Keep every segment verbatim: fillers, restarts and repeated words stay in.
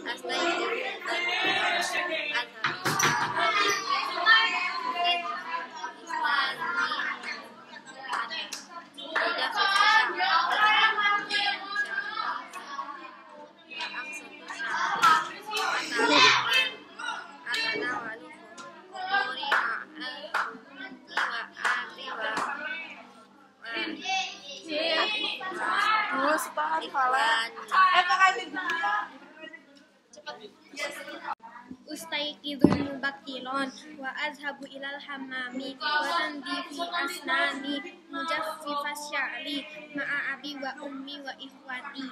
Ustaiqidhu mubakkiran wa azhabu ilal hammami wa tandifi asnani mujaffifas sya'ri ma'a abi wa ummi wa ikhwati.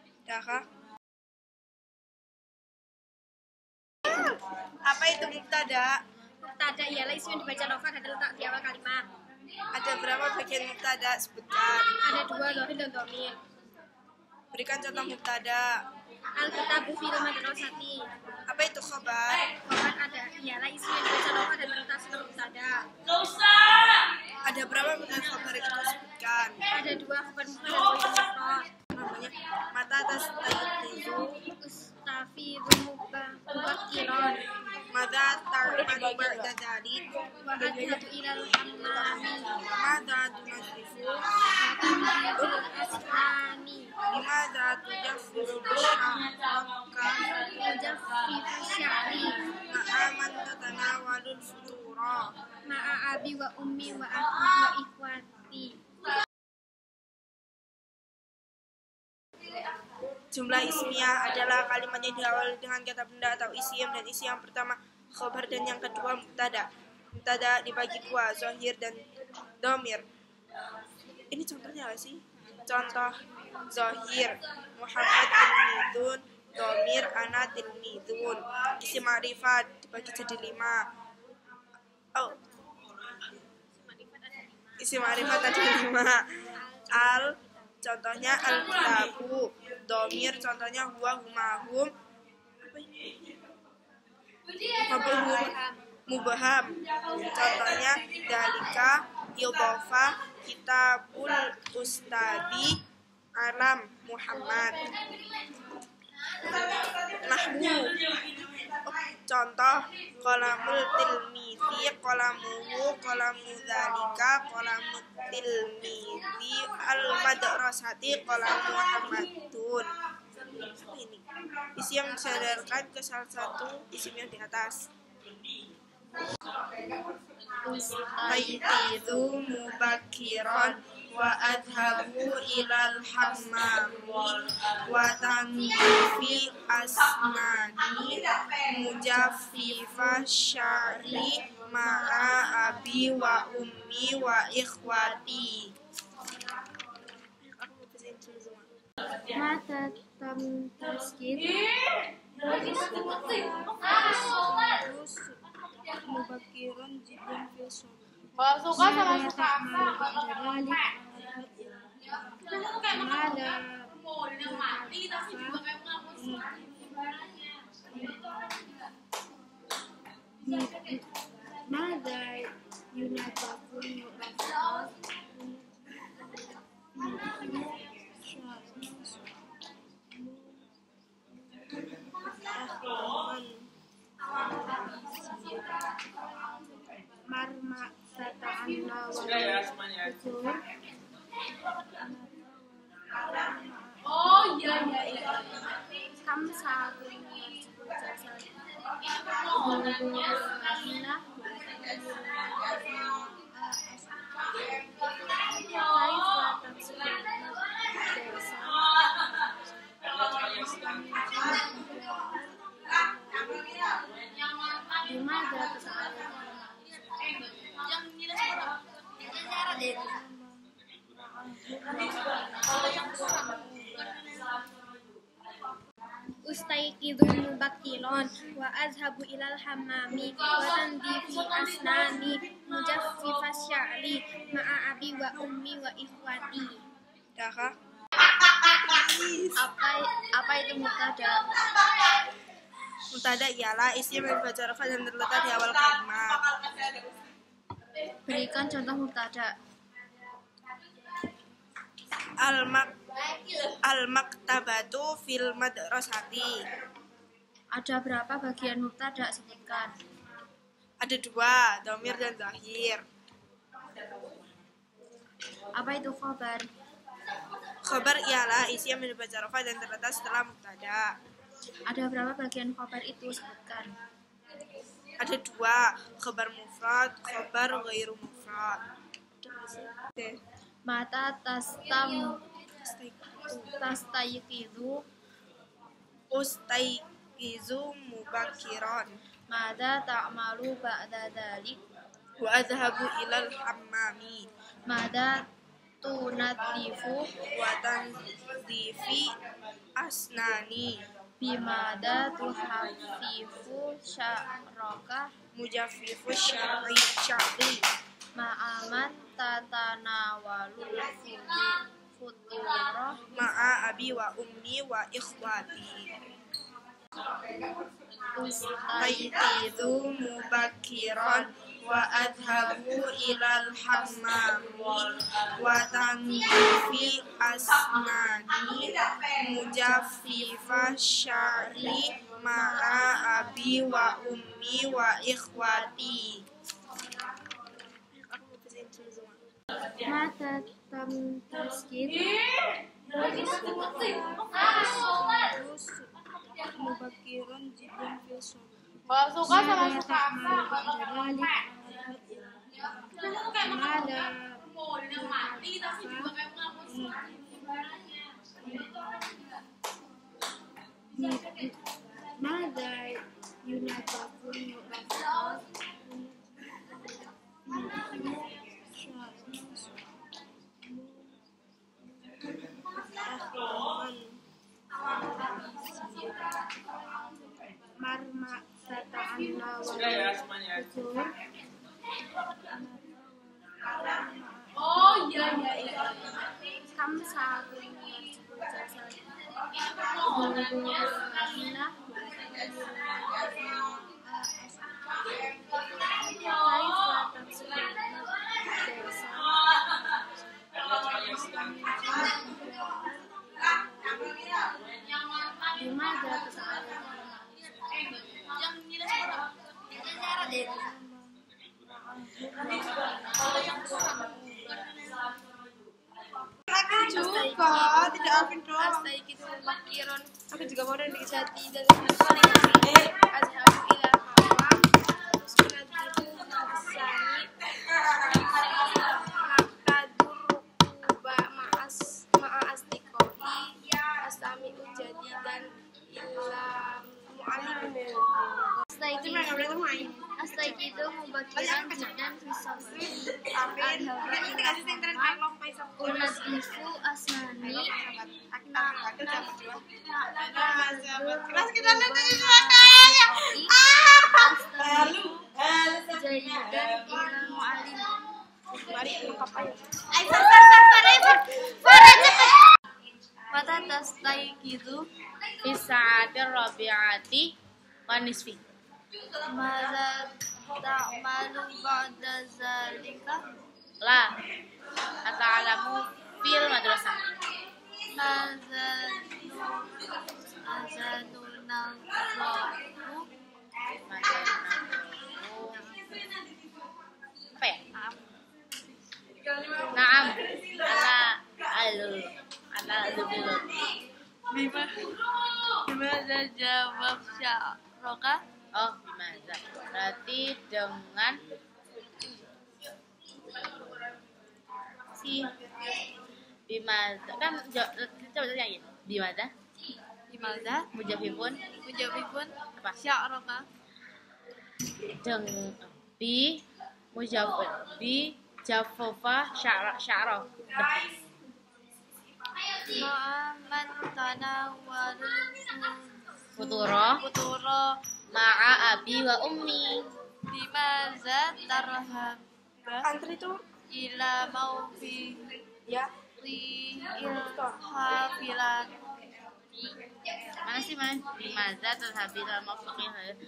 Apa itu mubtada? Mubtada ialah isim yang dibaca lafaz dan terletak di awal kalimat. Ada berapa bagian mubtada? Sebutkan. Ada dua, dhamir dan dhamir. Berikan contoh mubtada. Al-kitabu fil madrasati. Apa itu khabar? Khabar ada ialah isim yang dibaca lafaz dan terletak setelah mubtada. Ada berapa bentuk khabar itu? Sebutkan. Ada dua, khabar mufrad dan khabar mufrad. Namanya mata atas tayyib. Ustafidhu mubakkiran. Mada tarmanu ba'da dzalik. Wa adhatu ilal hammami. Mada tunazzifu. Tandifu asnani. Bimada tujaffifu sya'raka. Mujaffifu sya'ri. Ma'aman tatanawalul futura. Ma'a abi wa ummi wa akhi wa ikhwati. Jumlah ismiyah adalah kalimat yang diawali dengan kata benda atau isim, dan isi yang pertama khabar dan yang kedua mubtada. Mubtada dibagi dua, zahir dan dhamir. Ini contohnya apa sih? Contoh zahir, Muhammad tilmidun, dhamir ana tilmidun. Isim ma'rifat dibagi jadi lima. Oh. Isim ma'rifat ada lima. Al, contohnya al-kitabu. Dhamir contohnya huwa, huma, hum. Apa ini? Mubham. Mubham. Contohnya dalika, idhofah, kitabul ustadi, alam Muhammad. Nahwu. Oh, contoh qalamul tilmizi, qalamuhu, qalamu dzalika, qalamu tilmizi al madrasati, qalamu Muhammadun. Apa ini? Isim yang disadarkan ke salah satu isim yang di atas. Ustaiqidhu mubakkiran wa adhabu ilal hammami wa tandifi asnani mujaffifa sya'ri ma'a abi wa ummi wa ikhwati. Mata tamtaskid mubakkiran jiddan fil sunnah. Kalau suka sama suka Mada yunatafun mu'afat marma sata'anna wa oh iya iya iya kamu sahabat Ustaiqidhu mubakkiran wa azhabu ilal hammami wa tandifi asnani mujaffifas sya'ri ma'a abi wa ummi wa ikhwati. Daka. Apa apa itu mubtada? Mubtada ialah isim yang dibaca rafa dan terletak di awal kalimat. Berikan contoh mubtada. Al-mak al-maktabatu fil madrasati. Ada berapa bagian mubtada? Sebutkan. Ada dua, dhamir dan zahir. Apa itu khobar? Khabar ialah isi yang mendapat rafa dan terletak setelah mubtada. Ada berapa bagian khobar itu? Sebutkan. Ada dua, khabar mufrad, khabar ghairu mufrad. Mata tastam tastayqizu Ustaiqizu mubakiran Mada ta'malu ba'da dzalik wa adhabu ilal hammami Mada tunadifu wa tanzifi asnani Bimada tuhaffifu sya'raka mujaffifu syar'i syar'i Ma'aman tatanawalu futura ma'a abi wa ummi wa ikhwati Ustaiqizu mubakiran wa adhabu ilal hammami wa tanzifi asnani mujaffifa syar'i ma'a abi wa ummi wa ikhwati. Mata tamtaskid Mubakiran jiddan fil subuh. Kalau suka sama suka Mada yunatafun mubakiran marma tata'anna wa Oh iya iya iya. kam satu Aku juga, tidak Afin doang. Astaiqizu mubakiran Aku juga mau dan dikit. jati dan asli azhabu ila hawa sunatiku nafsani makadurukuba ma'as ma'astikoi asami ujadi dan ila mu'alim Astaiqizu Astaiqizu mubakiran jiddan fisabri adhaba ila unadifu asnani Kelas kita nanti jayidan ila mu'alim. Mari lengkap ayo. Mata tastaiqizu Bisaatir rabi'ati wa nisfi. Maza ta'malu ba'da zalika La ata'alamu fil madrasah. Maza azanuna zahu Apa ya? Naam. Ala alu. Ala alu. Bima Bima jawab sya'roka Oh, bimaza. Berarti dengan si bimaza kan coba coba nyanyi bimaza Bimaza mujafifun Mujabibun apa sya'roka deng bi mujafif bi jafofa syara syara Ma'aman tanawalul futuro futuro ma'a abi wa ummi Bimaza tarhaba Antri tuh ila maufi ya. ilhafilan mana sih man bimaza terhabil sama fakih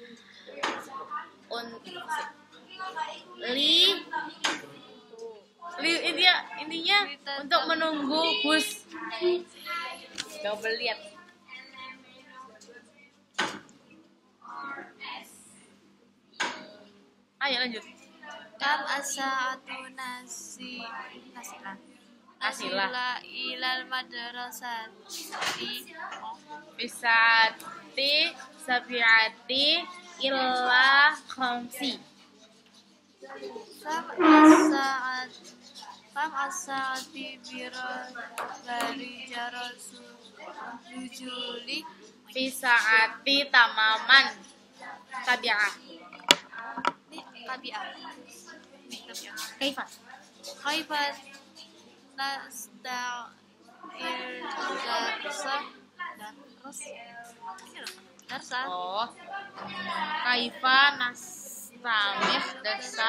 un li li intinya intinya untuk menunggu bus coba lihat Ayo lanjut. Kam as-sa'atu nasi nasilah. Nasilah. Nasilah ilal madrasati. Bisati sabiati illa khamsi. Kam as-sa'at Kam as-sa'ati bira bari jarasu nujuli. Bisaati tamaman tabi'ah. Ini tabi'ah. Ini tabi'ah. Kaifa? Khaifat nasta'ir darsa dan terus ini loh, darsa. Oh. Kaifa nastamih dasa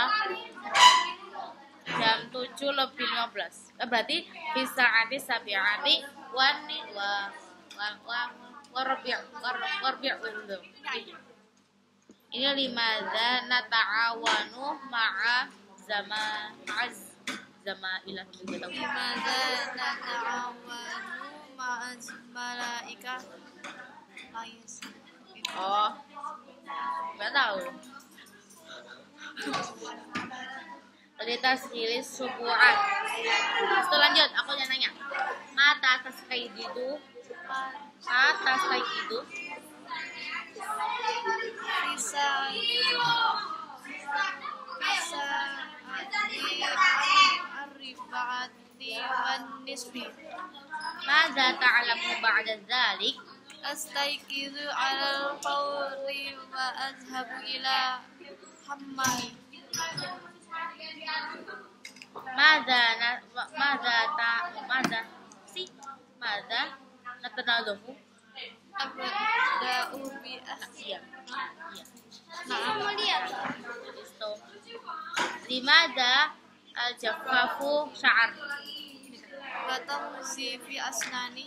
jam tujuh lebih lima belas. Eh, berarti bisaati sabiati wani wa wa wa warbi' warbi' windu. Ini limadza nata'awanu ma'a zama ma'az zama ilah juga tahu. Limadza nata'awanu ma'az malaika lais. Oh, nggak tahu. Tadi tasgilis subuhan. Setelah lanjut, aku yang nanya. Mata atas kaid itu, atas kaid itu, Bisa bisa arribaati wan nisbi. Mada ta'lamu ba'da dzalik? Astaiqizu alal fawri wa azhabu ila hammami. Mada na mada ta mada si mada natanaluhu? Abda'u bi Iya. Iya. Kamu lihat. Itu. Limada al-jaffafu sya'ar? Batam si fi asnani.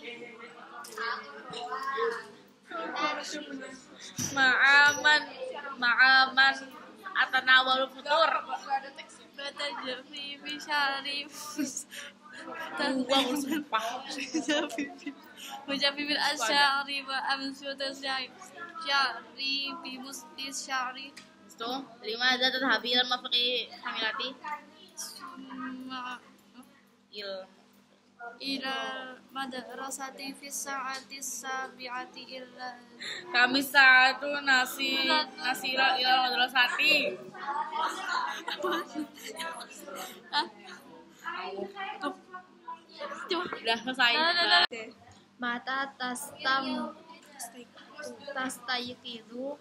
Ma'aman ma'aman atanawalu futur. Batajafi bi syarif. Gua harus sumpah. Mujabi bil asyari wa amsuta syari bi mustis syari. Itu limada tadhabil mafaqi hamilati il Ila madrasati fi sa'ati sabi'ati illa kami satu nasi nasira ila madrasati. Udah selesai. Mata tastam tastayqizu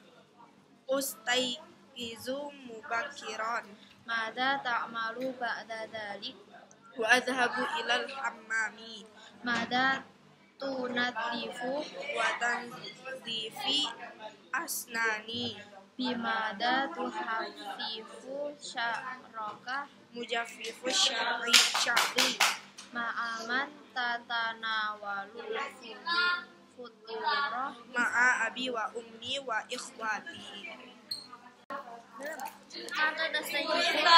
Ustaiqizu mubakiran Mada ta'malu ba'da dzalik? wa adhabu ilal hammami Mada tunadifu wa tanzifi asnani bimada tuhaffifu sya'raka mujaffifu syari syari ma'aman tatanawalu futurah ma'a abi wa ummi wa ikhwati. Mada tasayyifu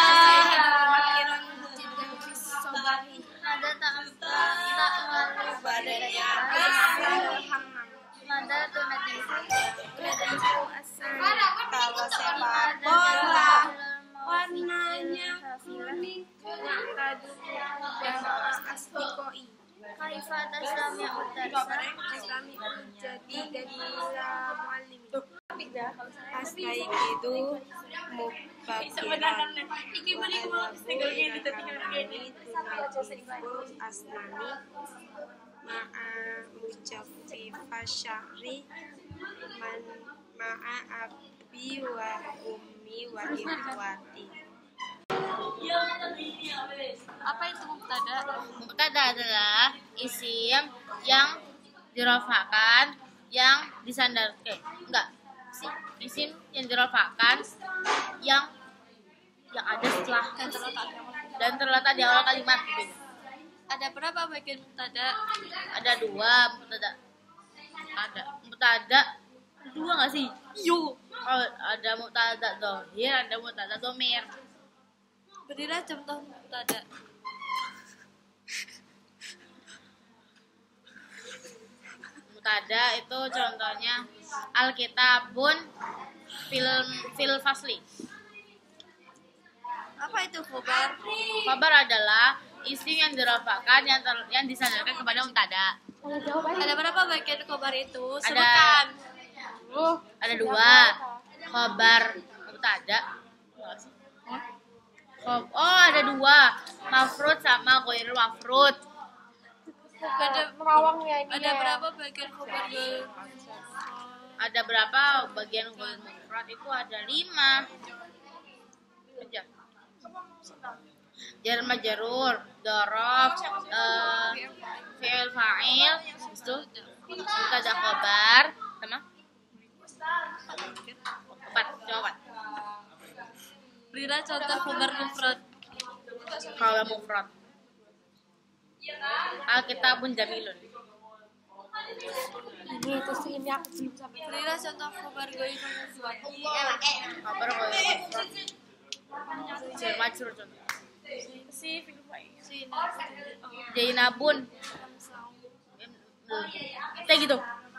Mada ta'malu Badanya Mada tunadifu tunadifu asal kalau sepak bola warnanya kuning tadu dan astikoi Kaifa tasami udarsa Islami jadi dan muallim astai itu mubakiran asnani ma'a mujaffi fasyari man ma'a abi wa ummi wa ikhwati. apa itu mubtada? Mubtada adalah isim yang dirafakan, yang disandar, eh, enggak, sih, isim yang dirafakan, yang yang ada setelah Dan terletak dan terletak di awal kalimat. Gitu. ada berapa bagian mubtada? Ada dua mubtada. Ada mubtada dua nggak sih? Yo. Oh, ada mubtada dhohir, ada mubtada dhamir. Berilah contoh mubtada. Mubtada itu contohnya alkitabun film fil fasli. itu khobar? Khabar adalah isim yang dirafa'kan yang ter- yang disandarkan kepada mubtada. Ada berapa bagian khobar itu? Ada- Sebutkan. Ada dua. Khabar mubtada. Khob- Oh, ada dua. Mafrud sama ghair mafrud. Ada Merawangnya ini. ada berapa bagian khobar gue? Ada berapa bagian ghair mafrud? Itu ada lima. Aja. Jar majrur, dzaraf, eh, fi'il fa'il, itu mubtada khabar, sama empat, coba empat. Berilah contoh khobar mufrad. Kalau mufrad. Alkitabun jamilun. Ini terus ini aku belum sampai. Berilah contoh khobar gue mufrad. Khabar ghair mufrad. Jar majrur contoh. Si fi'il fa'il. Sini. Jainabun. Kayak gitu.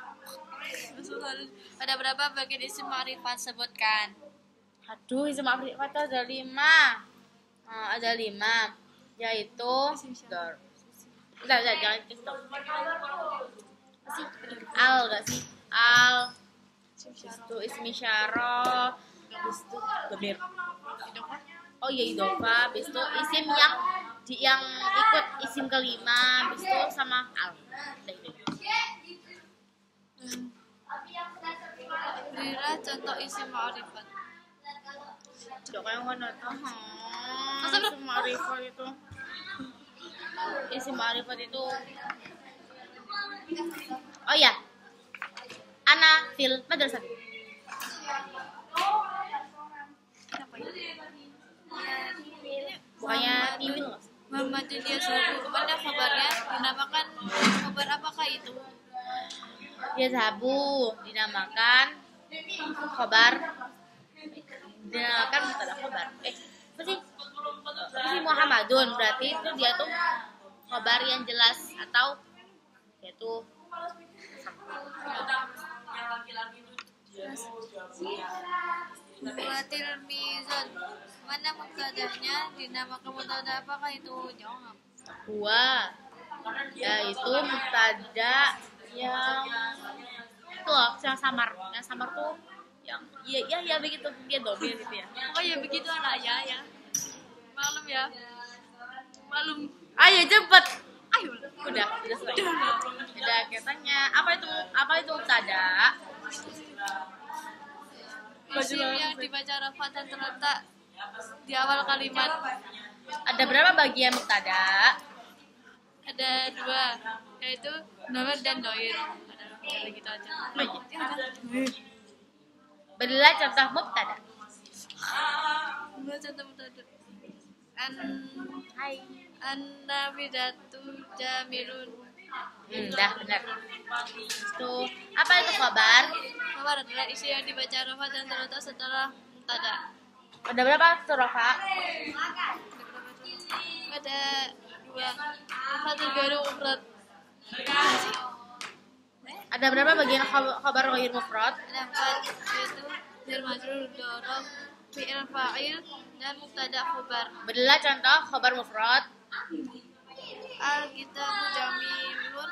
Ada berapa bagian isim ma'rifat? Sebutkan. Aduh, isim ma'rifat ada lima. Eh, ada lima, yaitu dor. Udah, udah, jangan gitu. Al gak sih? Al. Itu ismi syarah. Habis itu domir. Oh iya idofa. Habis itu isim yang di, yang ikut isim kelima. Habis itu sama al. Udah itu. Berilah contoh isim ma'rifat. Coba yang mana tahu? Isim ma'rifat itu. Isim ma'rifat itu. Oh iya. Ana fil madrasah. Bukannya timil loh. Muhammadin Yazhabu. Mana kabarnya? Dinamakan kabar apakah itu? Yazhabu dinamakan khabar. Dinamakan mubtada khabar. Eh, apa sih? Apa sih Muhammadun? Berarti itu dia tuh khabar yang jelas atau yaitu Buatil mizan. Mana mubtadanya? Dinamakan mubtada apakah itu? Jawab. huwa, yaitu mubtada yang itu loh, yang samar. Yang samar tuh yang iya iya ya begitu dia domir gitu ya. Oh ya begitu anak ya ya. Malum ya. Malum. Ayo cepet. Ayo. Udah, udah selesai. Udah katanya apa itu apa itu mubtada? Isim yang dibaca rafa dan terletak di awal kalimat. Ada berapa bagian mubtada? Ada dua, yaitu nomor dan doir. Ada gitu aja. Berilah contoh mubtada. Dua contoh mubtada. An Hai. an-nafidatu jamilun. Hmm, dah benar. Itu apa itu kabar? Khabar adalah isi yang dibaca rafa dan terletak setelah mubtada. Ada berapa surafa? Ada dua, satu garu mufrad. Ada berapa bagian khab- khabar ghair mufrad? Ada empat, yaitu jar majrur, dzaraf, fi'il fa'il, dan mubtada khabar. Berilah contoh khabar mufrad. Al-kitabu jamilun.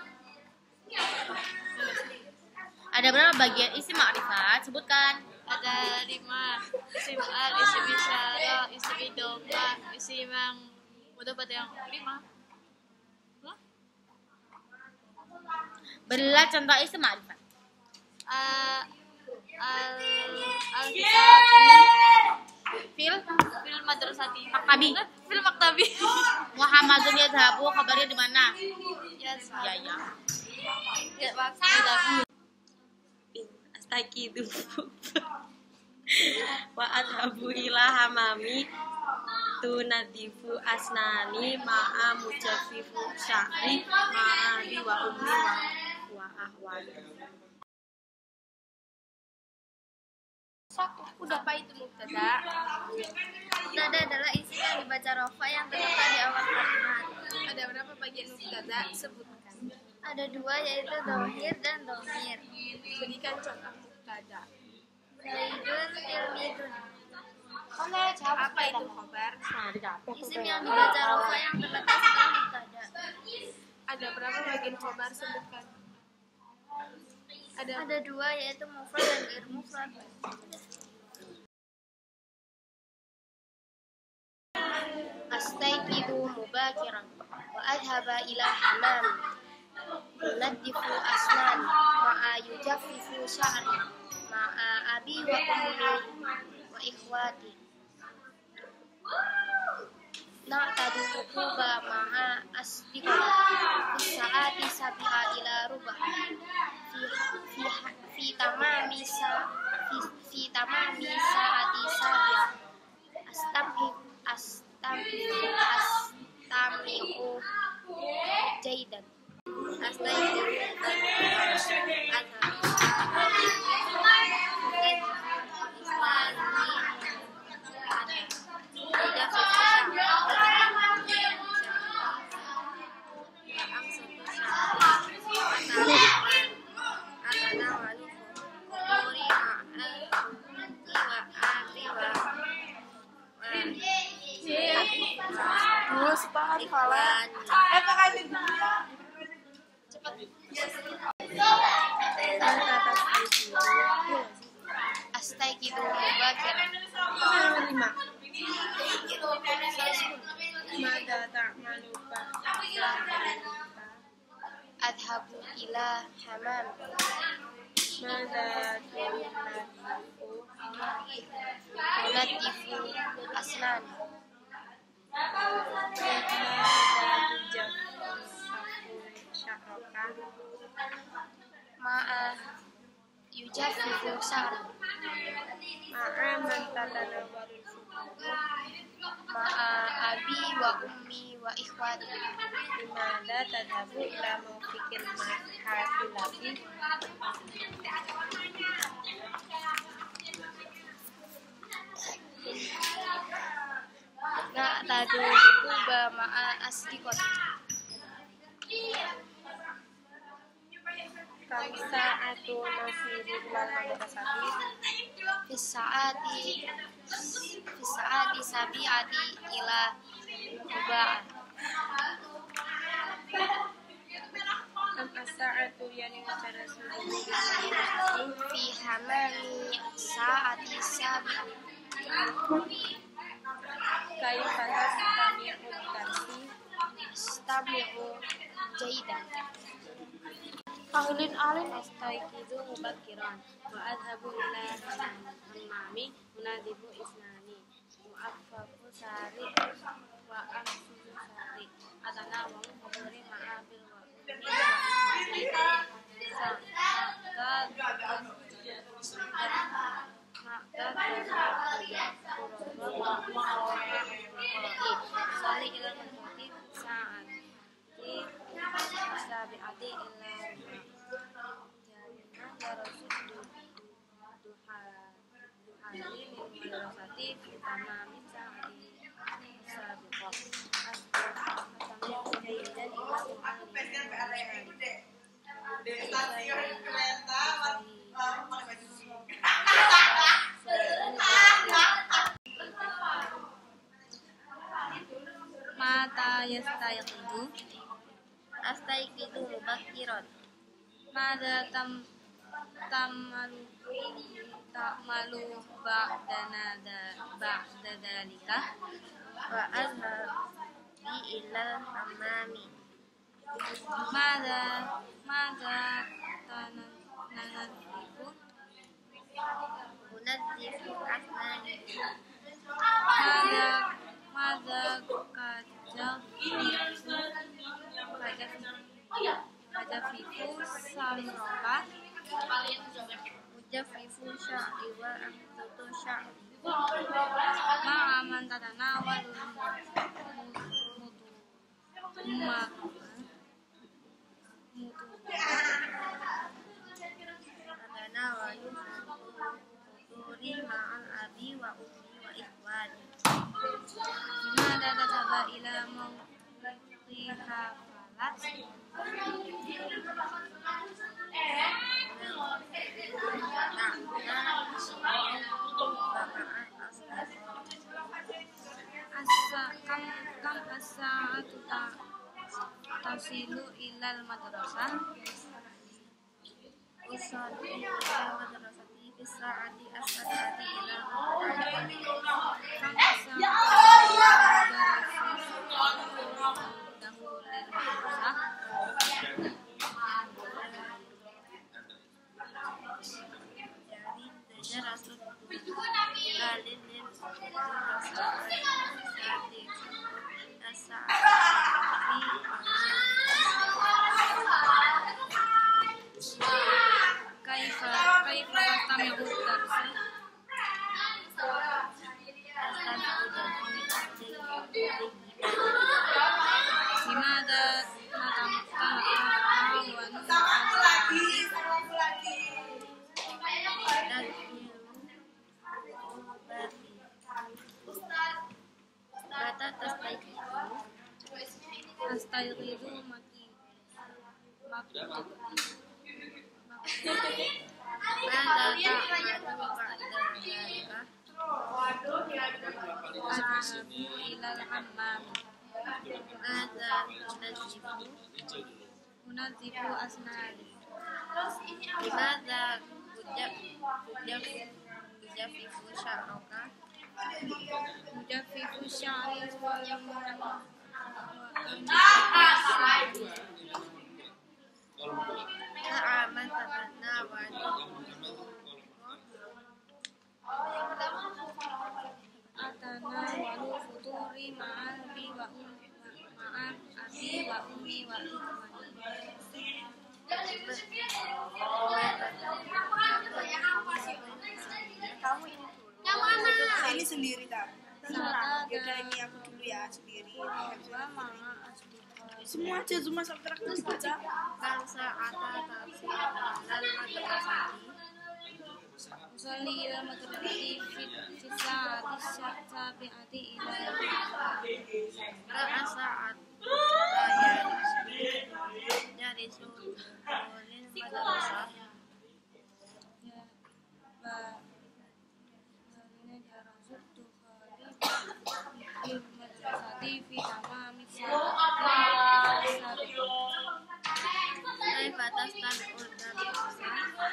Ada berapa bagian isim ma'rifat? Sebutkan. Ada lima, isim al, isim isyarah, isim idhofah, isim yang udah pada yang lima. Hah? Berilah contoh isim ma'rifat. Uh, al al-kitabu Fil fil madrasati. Maktabi. Fil maktabi. Muhammadun yadhabu, kabarnya di mana? Ya, Ya ya. ya, Maktabi. Astagidu wa adhabu ila hamami tunadifu asnani ma'a mujaffifu sya'ri ma'a abi wa ummi wa, wa ahwali. Udah apa itu mubtada? Mubtada adalah isi yang dibaca rafa yang terletak di awal kalimat. Ada berapa bagian mubtada? Sebutkan. Ada dua, yaitu dohir dan domir. Berikan contoh mubtada. Zaidun ilmidun. Apa itu khobar? Isim yang dibaca rafa yang terletak setelah mubtada. Ada berapa bagian khobar? Sebutkan. Ada Ada dua, yaitu mufrad dan ghair mufrad. Astayqidu mubakiran wa adhaba ila hamam yunaddifu asnan ma'a yujaffifu sya'ri ma'a abi wa ummi wa ikhwati na'tadu rukuba ma'a asdiqati fi sa'ati sabi'a ila ruba fi fi fi tamami sa fi, fi tamami sa'ati sabi'a astamhi astamhi astami'u jaidan astaiqidu Dua sepakat pala. Eh, pakai itu. Astaiqidu mubakiran. Lima. Mada ta'malu ba'da Adhabu ila hamam Mada yunaddifu asnan ma'a yujaffifu sya'ri Ma'a man tatanawalul fuqara ma'a abi wa ummi wa ikhwati Mada tadhabu ila maufikil mahafilati na'tadu rukuba ma'a asdiqati Kamsa atu nasibu ilal madrasati fi sa'ati fi sa'ati sabi'ati ila ruba'a Kam as-sa'atu yani madrasatu fi hamami sa'ati sabi'ati Kaifa tastami'u tarsi astami'u jaidan Ahlin alin astaiqidu mubakiran wa adhabu ila hammami munadibu isnani mu'affafu sari wa amsu sari adana wa muhuri ma'abil wa ummi wa ikhwati sa'adat Sali ila mutati sa'at di sabi'ati ila Mata yastayiqidu astaiqidu mubakiran Mada tam tamalu tamalu ba'dana da ba'da dalika wa azhabi ila hamami Mada Mada tananadiku munaddifu asnani Mada Mada kajaf kajaf kajafiku samroka mujaffifu sya'ri wa amtutu sya'ri ma'aman tatanawalul mutu mutu adana wa yufuturi ma'al abi wa ummi wa ikhwani Mada tataba ila mawqiha falat usilu ilal madrasah usalli ilal madrasati fi sa'ati as-sadati ila al-qur'ani kaifa kaifa tastami'u darsa limada nata'awanu Bata tastaiqidu astayqidu maki maki Mada ta'madu ba'da dhalika adhabu ilal hammam Mada tunajibu unadzifu asnani Mada hujab hujab hujafifu sya'roka mujaffifu sya'ri wal Na'aman tabanna wa'adu atana walu futuri ma'al bi wa ummi ma'al abi wa ummi wa ikhwani Ini sendiri tak? Sata Yaudah ini aku dulu ya sendiri. wa ma'a asdiqa Semua aja cuma subtraktif dibaca. Kan sa'ata tafsir ilal madrasati usalli ila madrasati fi fi sa'ati sabi'ati ila Ra'a sa'at Raya Dari sulul madrasah ya ba dalina jarasut tukhali fil madrasati fi tamami sa'ati Kaifa tastami'ul darsa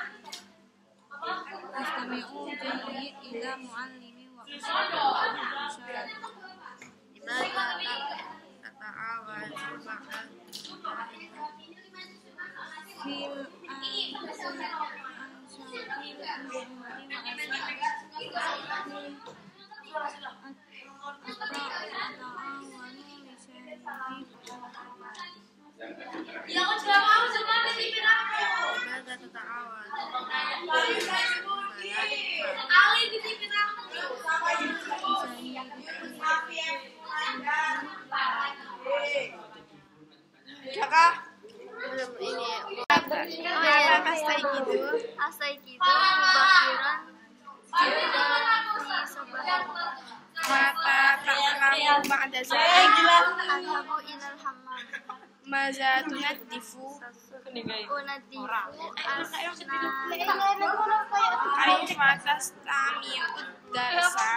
astami'u jayyid ila muallimi wa usyad Dimana tata'awan ma'al fil ansati Dimana tata'awan Udah Belum ini Kata tastaiqidu. Astaiqidu mubakiran Jiddan fi sobahin Mata ta'lamu ba'da zalika. Adhabu ilal hammam Maza tunaddifu. Unadifu asnani Kaifa tastami'ud darsa.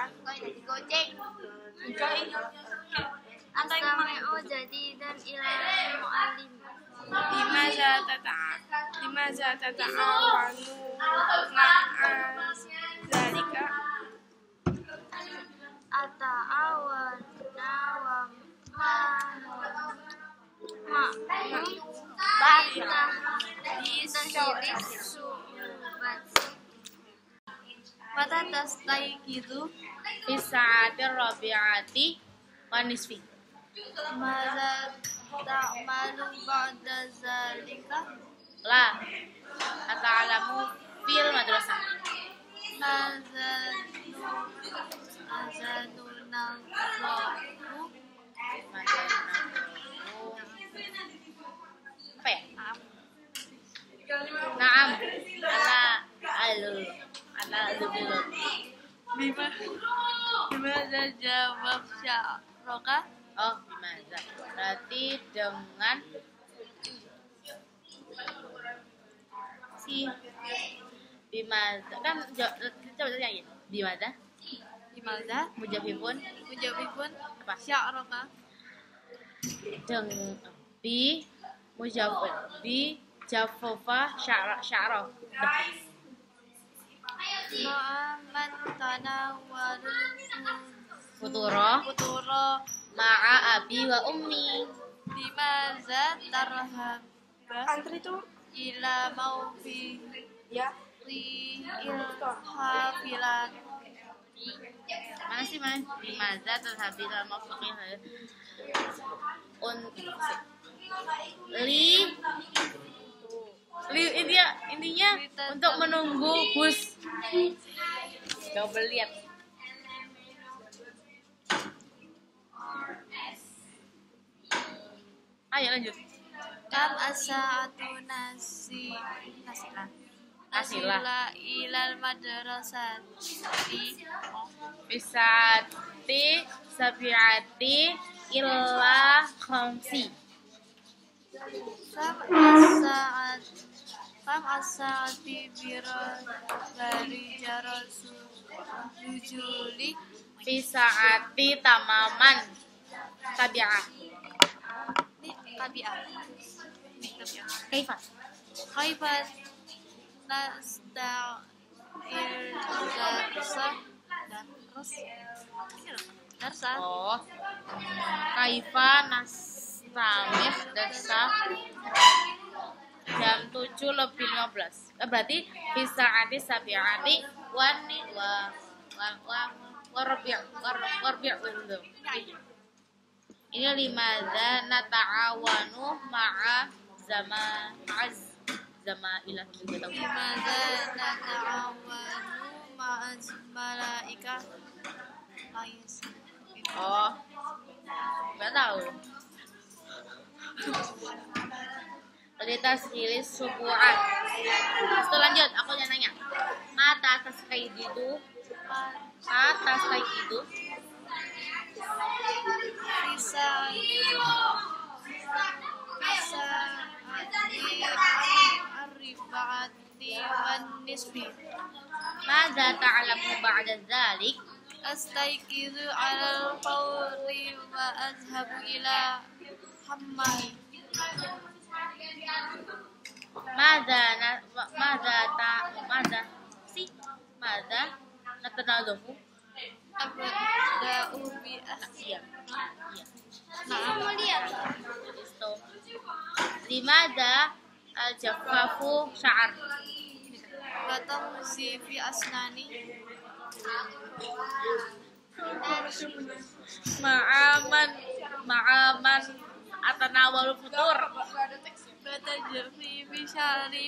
Astami'u jadidan ilal mu'allim Limaza tata'a Limaza tata'awanu ma'a zalika. Ata'awan nawam ma'um Bata Dihiris su'ubati Mata tastaiqidu fi sa'atir rabi'ati wa nisfi Maza ta'malu ba'da zalika la ata'alamu fil madrasah Maza Azanunallahu apa ya? Naam ala alu ala alu dulu bima bima jawab sya'roka oh gimana berarti dengan si bimaza kan jo- coba tanya bimaza bimaza mujabibun mujabibun apa sya'roka deng bi Mujawab di Jaffa syara syara. Ma'aman tanawalul Futuro futuro ma'a abi wa ummi. limaza tarhaba Antri tuh ila maufi ya. ilhafilat. Mana sih man? Limaza terhabi dalam mafukih un li li intinya intinya untuk menunggu bus. Coba lihat. Ayo lanjut. Kam as-sa'atu nasi nasilah Nasilah. nasilah ilal madrasati Bisati sabiati illa khamsi. Kam as-sa'at Kam as-sa'ati bira dari jarasu rujuli Bisaati tamaman tabi'ah. ini tabi'ah ini tabi'ah Kaifa? Khaifat nasta'ir darsa darus ini loh darsa Oh. Kaifa nastamir dasa jam tujuh lebih lima belas. Eh, berarti bisaati sabiati wani wa wa wa warbi' warbi' windu. Ini limadza nata'awanu ma'a zama ma'az zama ilah juga tahu. limadza nata'awanu ma'az malaika lais Oh, nggak tahu. Tadi tashilis subuhat. Terus lanjut, aku yang nanya. Mata atas kain itu, atas kain itu, bisa bisa arribaati wan nisbi mada ta'lamu ba'da dzalik? astaiqizu alal fawri wa azhabu ila hammai Mada na mada ta mada si mada natanaluhu? abda'u bi Iya. Iya. Kamu lihat. Itu. Limada al-jaffafu sya'ar. Batang si fi asnani Ma'aman ma'aman atanawalu futur. Bata jafi fi syari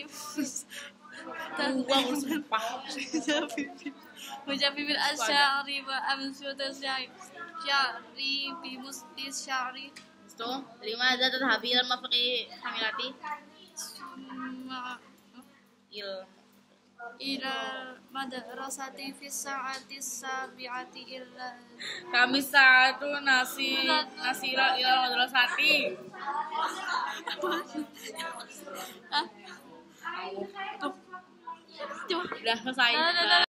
Uang sumpah. Mujafi bil asyari wa amsuta syari Syari bi musli syari Itu limada tadhabi al mafaqi hamilati Summa il ila madrasati fi sa'ati sabi'ati illa kami satu nasi nasila ila madrasati. Hah? Udah selesai.